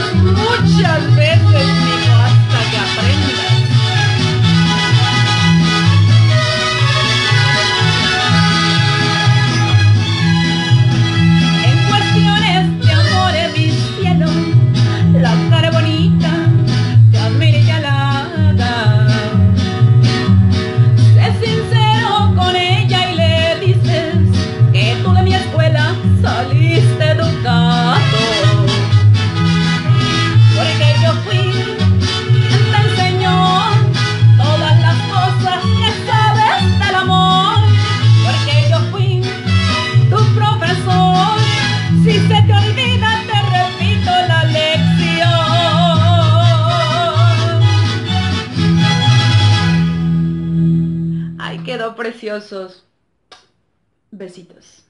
muchas veces, mijo, hasta que aprendas. En cuestiones de amores, mi cielo, la cara bonita te admira y te halaga. Sé sincero con ella y le dices que tú de mi escuela saliste educado. Porque yo fui quien te enseñó todas las cosas que sabes del amor. Porque yo fui tu profesor. Si se te olvida, te repito la lección. Ay, quedó preciosos. Besitos.